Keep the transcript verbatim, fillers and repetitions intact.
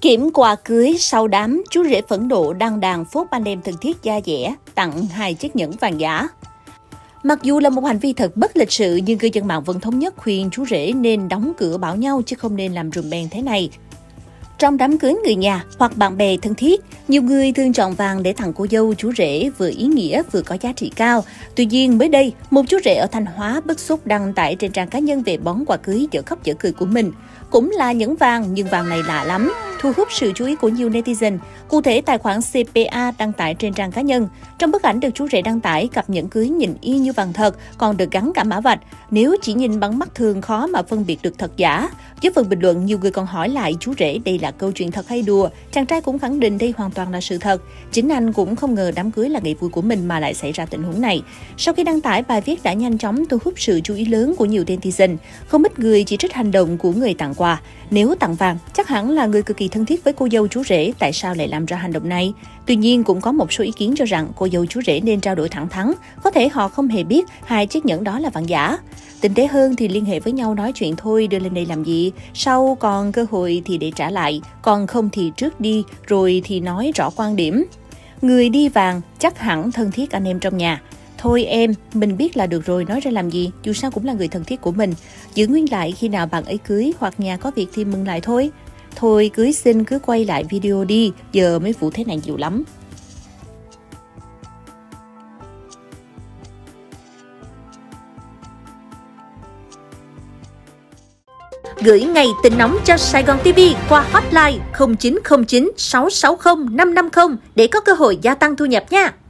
Kiểm quà cưới sau đám, chú rể phẫn nộ đăng đàn phốt anh em thân thiết da dẻ, tặng hai chiếc nhẫn vàng giả. Mặc dù là một hành vi thật bất lịch sự nhưng cư dân mạng vẫn thống nhất khuyên chú rể nên đóng cửa bảo nhau chứ không nên làm rùm beng thế này. Trong đám cưới người nhà hoặc bạn bè thân thiết, nhiều người thường chọn vàng để tặng cô dâu chú rể vừa ý nghĩa vừa có giá trị cao. Tuy nhiên mới đây, một chú rể ở Thanh Hóa bức xúc đăng tải trên trang cá nhân về món quà cưới dở khóc dở cười của mình. Cũng là nhẫn vàng nhưng vàng này lạ lắm, thu hút sự chú ý của nhiều netizen. Cụ thể, tài khoản xê pê a đăng tải trên trang cá nhân. Trong bức ảnh được chú rể đăng tải, cặp nhẫn cưới nhìn y như vàng thật, còn được gắn cả mã vạch. Nếu chỉ nhìn bằng mắt thường khó mà phân biệt được thật giả. Dưới phần bình luận, nhiều người còn hỏi lại chú rể đây là câu chuyện thật hay đùa. Chàng trai cũng khẳng định đây hoàn toàn là sự thật. Chính anh cũng không ngờ đám cưới là ngày vui của mình mà lại xảy ra tình huống này. Sau khi đăng tải, bài viết đã nhanh chóng thu hút sự chú ý lớn của nhiều netizen. Không ít người chỉ trích hành động của người tặng quà. Nếu tặng vàng, chắc hẳn là người cực kỳ thân thiết với cô dâu chú rể, tại sao lại làm ra hành động này? Tuy nhiên, cũng có một số ý kiến cho rằng cô dâu chú rể nên trao đổi thẳng thắn. Có thể họ không hề biết hai chiếc nhẫn đó là vàng giả. Tinh tế hơn thì liên hệ với nhau nói chuyện thôi, đưa lên đây làm gì? Sau còn cơ hội thì để trả lại, còn không thì trước đi, rồi thì nói rõ quan điểm. Người đi vàng chắc hẳn thân thiết anh em trong nhà. Thôi em, mình biết là được rồi, nói ra làm gì, dù sao cũng là người thân thiết của mình. Giữ nguyên lại khi nào bạn ấy cưới hoặc nhà có việc thì mừng lại thôi. Thôi cưới xin cứ quay lại video đi, giờ mấy vụ thế này nhiều lắm. Gửi ngay tin nóng cho Sài Gòn ti vi qua hotline không chín không chín sáu sáu không năm năm không để có cơ hội gia tăng thu nhập nha.